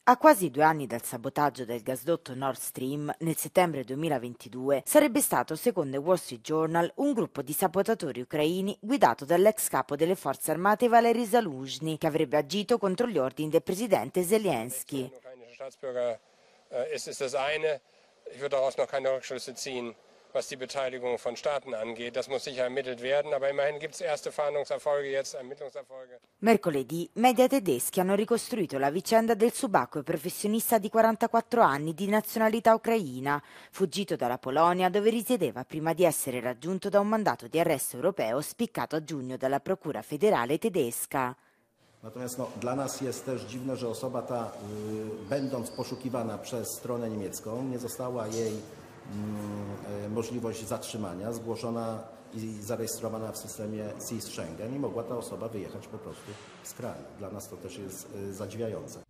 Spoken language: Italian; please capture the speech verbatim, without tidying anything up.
A quasi due anni dal sabotaggio del gasdotto Nord Stream, nel settembre duemilaventidue, sarebbe stato, secondo il Wall Street Journal, un gruppo di sabotatori ucraini guidato dall'ex capo delle forze armate Valery Zaluzhny, che avrebbe agito contro gli ordini del presidente Zelensky. Was die Beteiligung von Staaten angeht. Das muss sicher ermittelt werden, aber immerhin gibt es erste Fahndungserfolge, jetzt Ermittlungserfolge. Mercoledì, media tedeschi hanno ricostruito la vicenda del subacqueo professionista di quarantaquattro anni di nazionalità ucraina, fuggito dalla Polonia dove risiedeva prima di essere raggiunto da un mandato di arresto europeo spiccato a giugno dalla Procura federale tedesca. Natomiast no, dla nas jest też dziwne, że osoba ta, y, będąc poszukiwana przez stronę niemiecką, nie została jej y, możliwość zatrzymania, zgłoszona i zarejestrowana w systemie S I S Schengen i mogła ta osoba wyjechać po prostu z kraju. Dla nas to też jest y, zadziwiające.